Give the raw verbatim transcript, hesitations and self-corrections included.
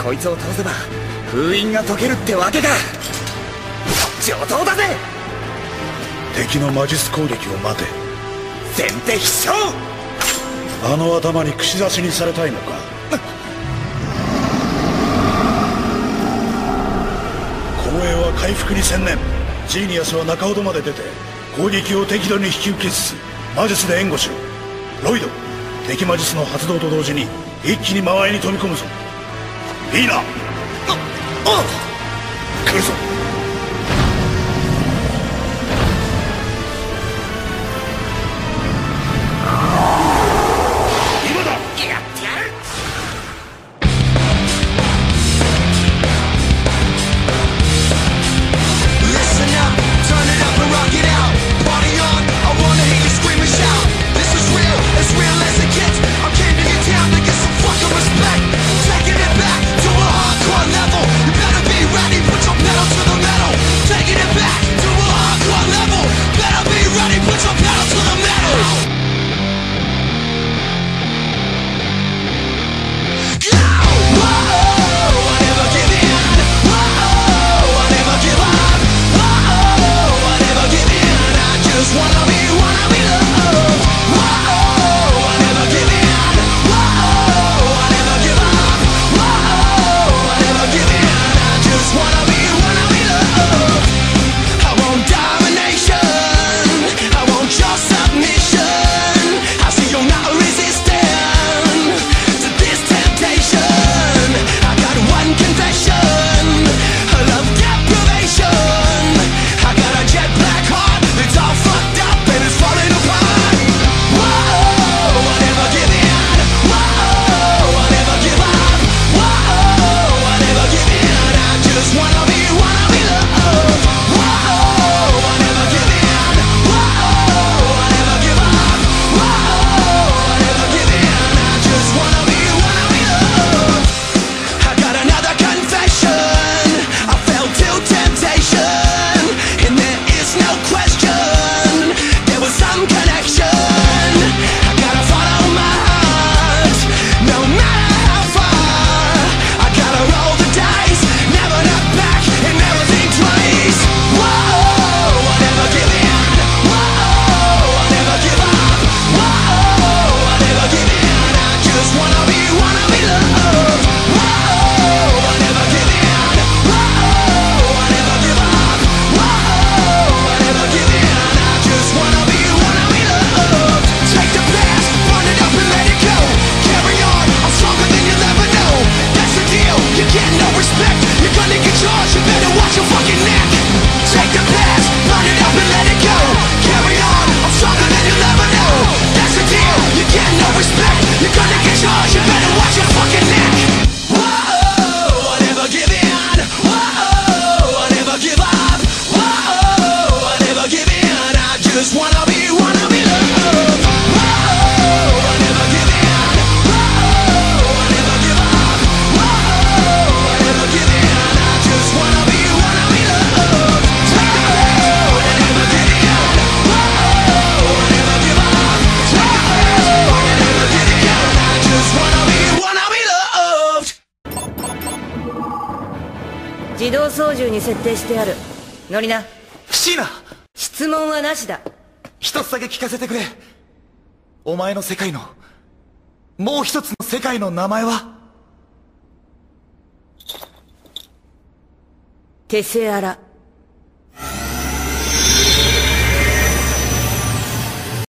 こいつを倒せば封印が解けるってわけか。上等だぜ。 敵の魔術攻撃を待て。 先手必勝。 あの頭に串刺しにされたいのか。後衛は回復に専念。ジーニアスは中ほどまで出て攻撃を適度に引き受けつつ魔術で援護しろ。ロイド、敵魔術の発動と同時に一気に間合いに飛び込むぞ。いいな。ああ来るぞ。今だ。やってやる。 自動操縦に設定してある。乗りな。 シーナ、 質問はなしだ。 一つだけ聞かせてくれ。お前の世界のもう一つの世界の名前は？ テセアラ。